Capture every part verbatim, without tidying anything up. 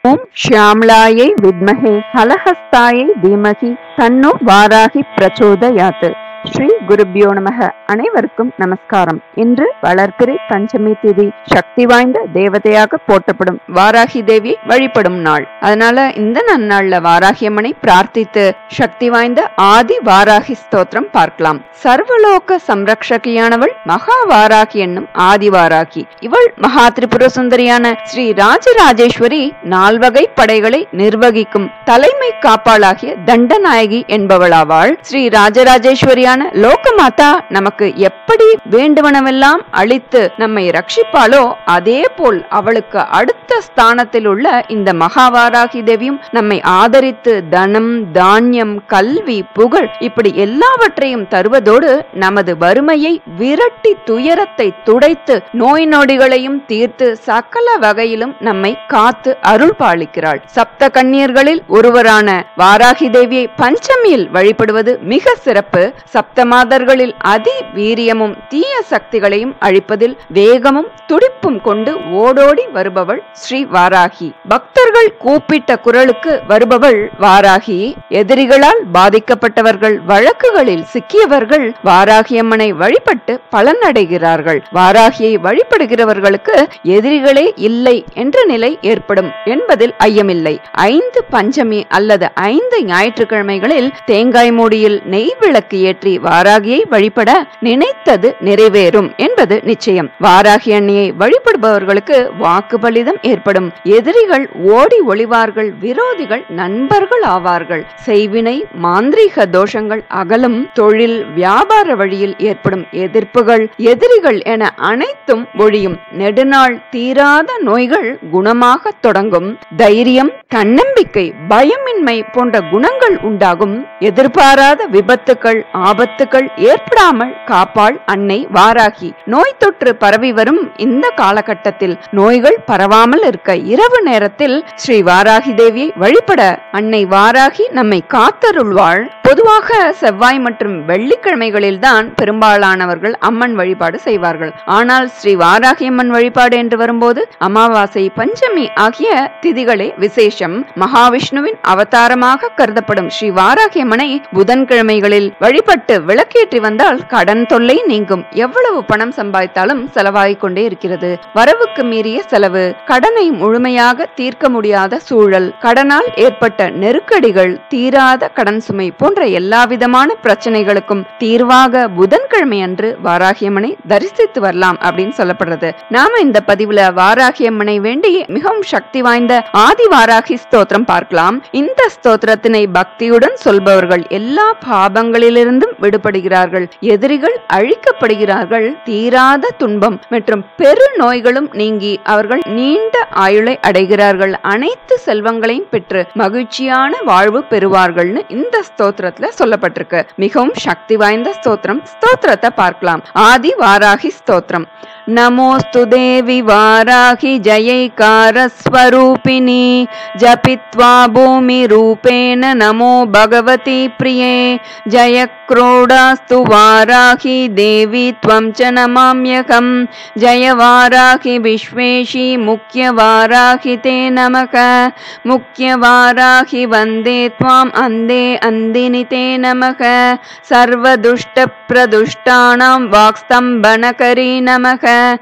ஓம் ஷியாம்லாயை வித்மஹே ஹலஹஸ்தாயை தீமஹி தன்னோ வாராகி பிரச்சோதயாத். ஸ்ரீ குருபியோ நமக. அனைவருக்கும் நமஸ்காரம். இன்று வளர்பிறை பஞ்சமி திதி, சக்தி வாய்ந்த தேவதையாக போற்றப்படும் வாராகி தேவி வழிபடும் நாள். அதனால இந்த நன்னாள்ல வாராகி அம்மனை பிரார்த்தித்து சக்தி வாய்ந்த ஆதி வாராகி ஸ்தோத்திரம் பார்க்கலாம். சர்வலோக சம்ரக்ஷகியானவள் மகா வாராகி என்னும் ஆதி வாராகி. இவள் மகா திரிபுர சுந்தரியான ஸ்ரீ ராஜராஜேஸ்வரி நால்வகை படைகளை நிர்வகிக்கும் தலைமை காப்பாளாகிய தண்டநாயகி என்பவளாவாள். ஸ்ரீ ராஜராஜேஸ்வரியான லோகமாதா நமக்கு எப்படி வேண்டுவனவெல்லாம் அளித்து நம்மை ரட்சிப்பாளோ அதே போல் அவளுக்கு அடுத்த ஸ்தானத்தில் உள்ள இந்த மகாவாராகி தேவியும் நம்மை ஆதரித்து தனம், தானியம், கல்வி, புகழ் இப்படி எல்லாவற்றையும் தருவதோடு நமது வறுமையை விரட்டி துயரத்தை துடைத்து நோய் நொடிகளையும் தீர்த்து சகல வகையிலும் நம்மை காத்து அருள் பாலிக்கிறாள். சப்த கன்னியர்களில் ஒருவரான வாராகி தேவியை பஞ்சமியில் வழிபடுவது மிக சிறப்பு. சப்த மாதர்களில் அதி வீரியமும் தீய சக்திகளையும் அழிப்பதில் வேகமும் துடிப்பும் கொண்டு ஓடோடி வருபவள் ஸ்ரீ வாராகி. பக்தர்கள் கூப்பிட்ட குரலுக்கு வருபவள் வாராகி. எதிரிகளால் பாதிக்கப்பட்டவர்கள், வழக்குகளில் சிக்கியவர்கள் வாராகி அம்மனை வழிபட்டு பலனடைகிறார்கள். வாராகியை வழிபடுகிறவர்களுக்கு எதிரிகளே இல்லை என்ற நிலை ஏற்படும் என்பதில் ஐயமில்லை. ஐந்து பஞ்சமி அல்லது ஐந்து ஞாயிற்றுக்கிழமைகளில் தேங்காய் மூடியில் நெய் விளக்கு ஏற்றி வாராகியை வழிபட நினைத்தது நிறைவேறும் என்பது நிச்சயம். வாராகி அன்னையை வழிபடுபவர்களுக்கு வாக்கு பலிதம் ஏற்படும். எதிரிகள் ஓடி ஒளிவார்கள், விரோதிகள் நண்பர்கள் ஆவார்கள். செய்வினை, மாந்திரீக தோஷங்கள் அகலும். தொழில், வியாபார வழியில் ஏற்படும் எதிர்ப்புகள், எதிரிகள் என அனைத்தும் ஒழியும். நெடுநாள் தீராத நோய்கள் குணமாக தொடங்கும். தைரியம், தன்னம்பிக்கை, பயமின்மை போன்ற குணங்கள் உண்டாகும். எதிர்பாராத விபத்துக்கள், ஆபத்துக்கள் ஏற்படாமல் காப்பாள் அன்னை வாராகி. நோய் தொற்று பரவி வரும் இந்த காலகட்டத்தில் நோய்கள் பரவாமல் இருக்க இரவு நேரத்தில் ஸ்ரீ வாராகி தேவியை வழிபட அன்னை வாராகி நம்மை காத்தருள்வாள். பொதுவாக செவ்வாய் மற்றும் வெள்ளிக்கிழமைகளில் தான் பெரும்பாலானவர்கள் அம்மன் வழிபாடு செய்வார்கள். ஆனால் ஸ்ரீ வாராகி அம்மன் வழிபாடு என்று வரும்போது அமாவாசை, பஞ்சமி ஆகிய திதிகளே விசேஷம். மகாவிஷ்ணுவின் அவதாரமாக கருதப்படும் ஸ்ரீ வாராகி அம்மனை புதன்கிழமைகளில் வழிபட்டு விளக்கேற்றி வந்தால் கடன் தொல்லை நீங்கும். எவ்வளவு பணம் சம்பாதித்தாலும் செலவாகிக் கொண்டே இருக்கிறது. வரவுக்கு மீறிய செலவு, கடனை முழுமையாக தீர்க்க முடியாத சூழல், கடனால் ஏற்பட்ட நெருக்கடிகள், தீராத கடன் சுமை போன்ற எல்லா விதமான பிரச்சனைகளுக்கும் தீர்வாக புதன்கிழமை அன்று வாராகி அம்மனை தரிசித்து வரலாம் அப்படின்னு சொல்லப்படுறது. நாம இந்த பதிவுல வாராகி அம்மனை வேண்டி மிகவும் சக்தி வாய்ந்த ஆதி வாராகி ஸ்தோத்திரம் பார்க்கலாம். இந்த ஸ்தோத்திரத்தினை பக்தியுடன் சொல்பவர்கள் எல்லா பாபங்களிலிருந்தும் விடுபடுகிறார்கள். எதிரிகள் அழிக்கப்படுகிறார்கள். தீராத துன்பம் மற்றும் பெரு நோய்களும் நீங்கி அவர்கள் நீண்ட ஆயுளை அடைகிறார்கள். அனைத்து செல்வங்களையும் பெற்று மகிழ்ச்சியான வாழ்வு பெறுவார்கள்னு இந்த ஸ்தோத்திரத்துல சொல்லப்பட்டிருக்கு. மிகவும் சக்தி வாய்ந்த ஸ்தோத்திரம். ஸ்தோத்திரத்தை பார்க்கலாம். ஆதி வாராகி ஸ்தோத்திரம். நமோஸ்து தேவி வாராகி ஜயைகார ஸ்வரூபிணி ஜபித்வா பூமி ரூபேன நமோ பகவதி பிரியே ஜய क्रोडास्तु वाराहि देवी त्वं च नमाम्यहम् जय वाराहि विश्वेशी मुख्य वाराहि ते नमः मुख्य वाराहि वन्दे त्वाम् अन्धे अन्दिनि ते नमः सर्वदुष्ट प्रदुष्टानां वाक्स्तम्भनकरी नमः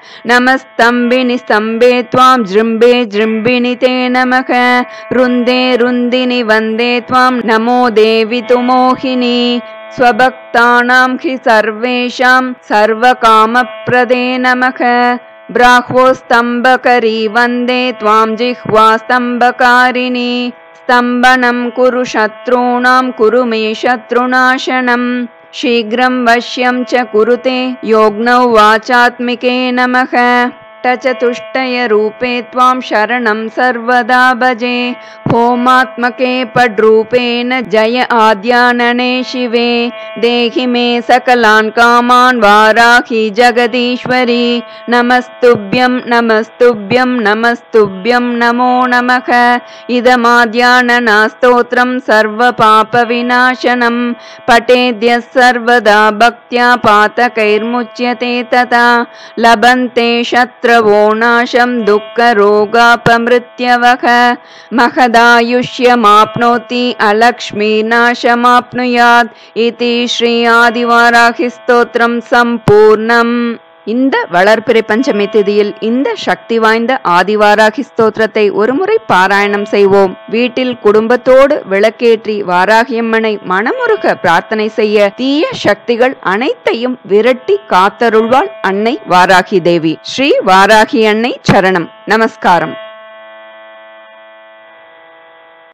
नमस्तम्बिनि स्तम्भे त्वां जृम्भे जृम्भिनि ते नमः रुन्दे रुन्दिनि वन्दे त्वां नमो देवी तु मोहिनी स्वभक्तानां हि सर्वेषां सर्वकामप्रदे नमः ब्राह्वोस्तम्भकरी वन्दे त्वां जिह्वा स्तम्भकारिणी स्तम्भनं कुरु शत्रूणां कुरु मे शत्रुनाशनं शीघ्रं वश्यं च कुरुते योग्नौ वाचात्मिके नमः चतुष्टय रूपे त्वां शरणं सर्वदा भजे होमात्मके पड्रूपेण जय आद्यानने शिवे देहि मे सकलान् कामान् वाराहि जगदीश्वरी नमस्तुभ्यं नमस्तुभ्यं नमस्तुभ्यं नमो नमः इदमाद्यानना स्तोत्रं सर्वपापविनाशनं पठेद्यः सर्वदा भक्त्या पातकैर्मुच्यते तथा लभन्ते शत्र शत्रवो नाशं दुःखरोगापमृत्यवः महदायुष्यमाप्नोति अलक्ष्मीनाशमाप्नुयात् इति श्री आदिवाराहि स्तोत्रम சம்பூர்ணம். இந்த வளர்பிறை பஞ்சமி திதியில் இந்த சக்தி வாய்ந்த ஆதிவாராகி ஸ்தோத்திரத்தை ஒருமுறை பாராயணம் செய்வோம். வீட்டில் குடும்பத்தோடு விளக்கேற்றி வாராகியம்மனை மனமுருக பிரார்த்தனை செய்ய தீய சக்திகள் அனைத்தையும் விரட்டி காத்தருள்வாள் அன்னை வாராகி தேவி. ஸ்ரீ வாராகி அன்னை சரணம். நமஸ்காரம்.